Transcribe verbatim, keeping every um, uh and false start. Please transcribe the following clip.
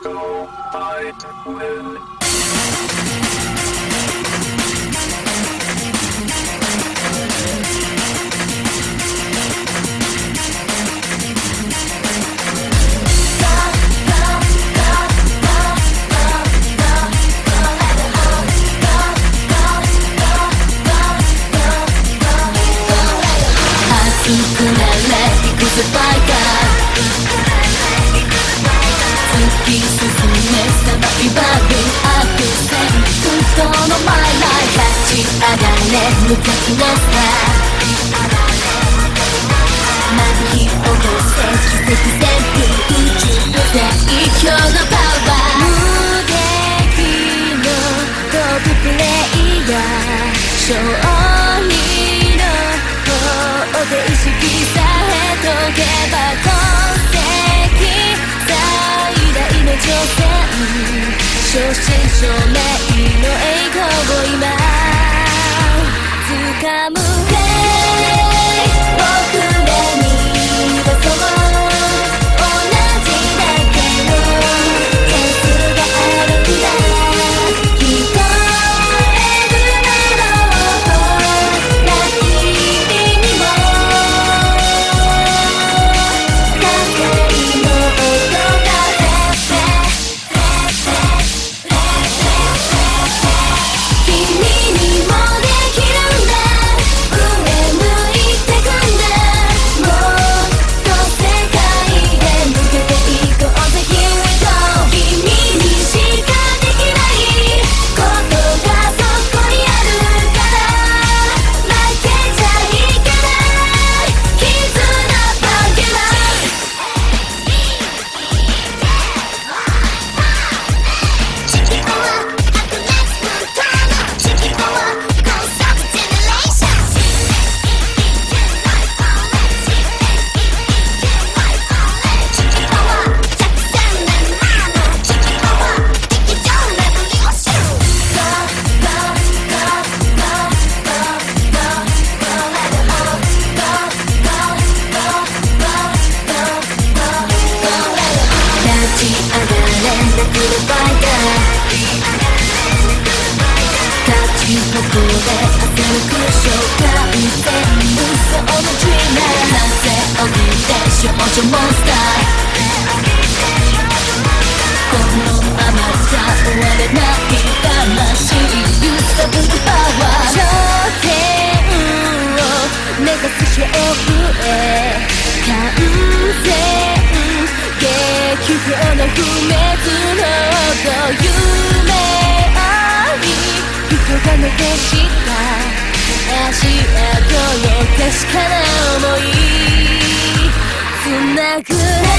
go fight with 突き進めさばきバグアクセントのマイライフ立ち上がれ無敵のスター巻き起こせ奇跡旋風宇宙最強のパワー無敵のトッププレイヤー勝利の方程式さえ解けば挑戦正真正銘の栄光を今掴む僕らにはそう同じだけのチャンスがあるんだ聞こえるだろうな君にも風の音が少女モンスターこのままじゃ終われない魂揺さぶるパワー頂点を目指す勝負へ完全激光の不滅の音夢あり人が残した足跡を確かな想いつなぐ